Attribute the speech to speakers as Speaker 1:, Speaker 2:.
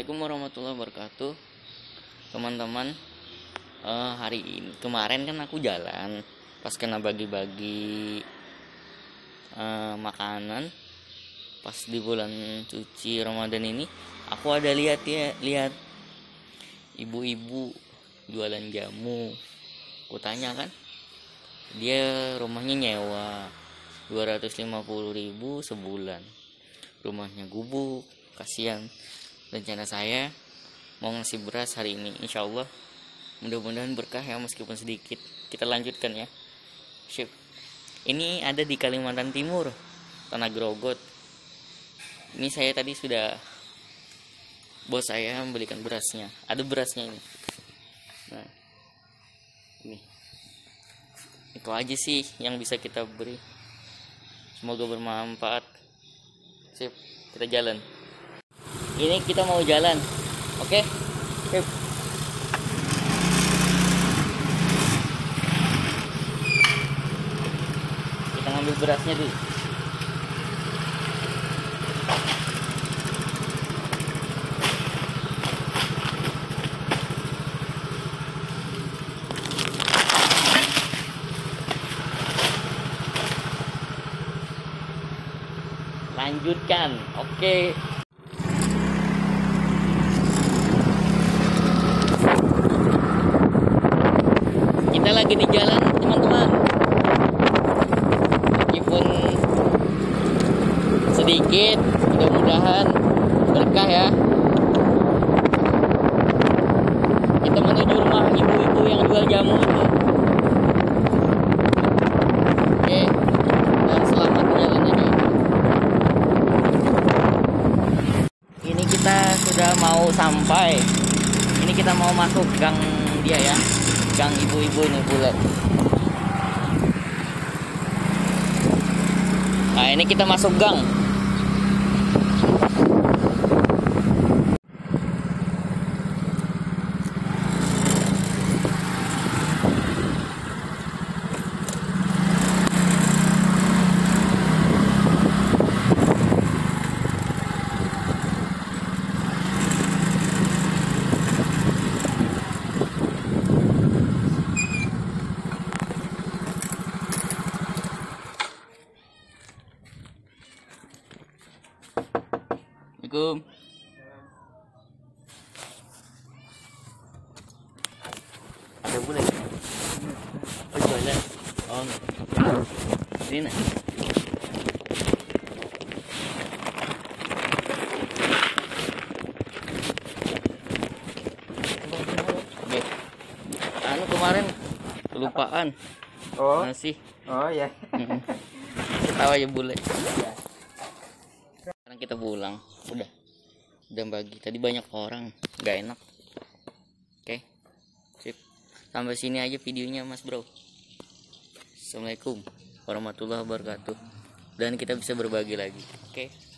Speaker 1: Assalamualaikum warahmatullahi wabarakatuh, teman-teman. Hari ini kemarin kan aku jalan pas kena bagi-bagi makanan pas di bulan suci Ramadan ini. Aku ada lihat ibu-ibu jualan jamu. Aku tanya kan, dia rumahnya nyewa 250.000 sebulan, rumahnya gubuk. Kasihan. Rencana saya mau ngasih beras hari ini, insya Allah mudah-mudahan berkah ya, meskipun sedikit. Kita lanjutkan ya. Sip. Ini ada di Kalimantan Timur, Tanah Grogot. Ini saya tadi sudah, bos saya membelikan berasnya. Ada berasnya ini. Nah, ini itu aja sih yang bisa kita beri. Semoga bermanfaat. Sip, kita jalan. Ini kita mau jalan, oke? Sip. Kita ngambil berasnya dulu. Lanjutkan, oke. Kita lagi di jalan, teman-teman. Meskipun sedikit, mudah-mudahan berkah ya. Kita menuju rumah ibu-ibu yang jual jamu itu. Oke, dan selamat jalan aja. Ini kita sudah mau sampai. Ini kita mau masuk gang dia ya. Gang ibu-ibu ini bule. Nah, ini kita masuk gang. Assalamualaikum. Ada bule? Oh, jualan. Oh, ini nah. Oke. Anu kemarin kelupaan.
Speaker 2: Oh.
Speaker 1: Masih.
Speaker 2: Oh ya.
Speaker 1: Ketawa aja bule. Sekarang kita pulang. Udah bagi. Tadi banyak orang, nggak enak. Oke, sip. Sampai sini aja videonya, Mas Bro. Assalamualaikum warahmatullahi wabarakatuh. Dan kita bisa berbagi lagi. Oke.